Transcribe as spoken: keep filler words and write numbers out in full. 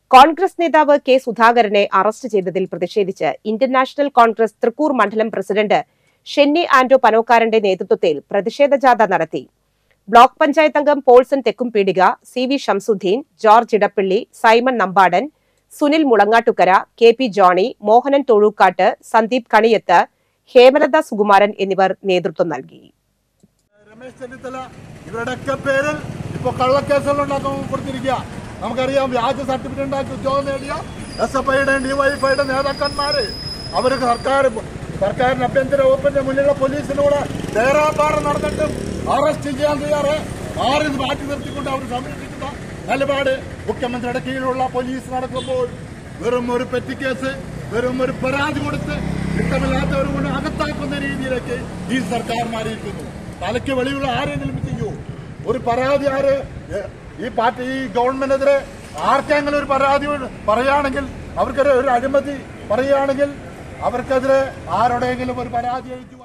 കോൺഗ്രസ് നേതാവ് കെ സുധാകരനെ അറസ്റ്റ് ചെയ്തതിൽ പ്രതിഷേധിച്ച് ഇന്ത്യൻ നാഷണൽ കോൺഗ്രസ് തൃക്കൂർ മണ്ഡലം പ്രസിഡന്റ് ഷെന്നി ആന്റോ പനോക്കാരന്റെ നേതൃത്വത്തിൽ പ്രതിഷേധ ജാഥ നടത്തി. ബ്ലോക്ക് പഞ്ചായത്ത് അംഗം Paulson Thekkumpeedika, C V Shamsuddin, George Edappally, Simon Nambadan, Sunil Mulangattukara, K P Johny, Mohanan Thozhukkat, Sandeep Kaniyath, Hemalatha Sukumaran എന്നിവർ നേതൃത്വം നൽകി. രമേശ് ചെന്നിത്തല ഇവരുടെയൊക്കെ പേരിൽ ഇപ്പോൾ കള്ളക്കേസുകൾ ഉണ്ടാക്കാൻ കൊടുത്തിരിക്കുക. നമുക്കറിയാം, വ്യാജ സർട്ടിഫിക്കറ്റ് ഉണ്ടാക്കി ഉദ്യോഗം നേടിയ എസ് എഫ് ഐയുടെ ഡിവൈഎഫ്ഐയുടെ നേതാക്കന്മാര് അവർക്ക് സർക്കാർ സർക്കാരിന് ആഭ്യന്തര വകുപ്പിന്റെ മുന്നിലുള്ള പോലീസിനോട് തേരാപ്പാറ നടന്നിട്ടും അറസ്റ്റ് ചെയ്യാൻ തയ്യാറ് ആരും മാറ്റി നിർത്തിക്കൊണ്ട് അവർ സംരക്ഷിക്കുന്ന നിലപാട് മുഖ്യമന്ത്രിയുടെ കീഴിലുള്ള പോലീസ് നടക്കുമ്പോൾ വെറും ഒരു പെറ്റിക്കേസ്, വെറും ഒരു പരാതി കൊടുത്ത് ഇഷ്ടമില്ലാത്തവർ കൊണ്ട് അകത്താക്കുന്ന രീതിയിലേക്ക് ഈ സർക്കാർ മാറിയിരിക്കുന്നു. തലയ്ക്ക് വെളിയുള്ള ആരെങ്കിലും ചെയ്യൂ. ഒരു പരാതി ആര് ഈ പാർട്ടി ഈ ഗവൺമെന്റിനെതിരെ ആർക്കെങ്കിലും ഒരു പരാതി പറയുകയാണെങ്കിൽ, അവർക്കൊരു ഒരു അഴിമതി പറയുകയാണെങ്കിൽ അവർക്കെതിരെ ആരോടെങ്കിലും ഒരു പരാതി അയച്ചു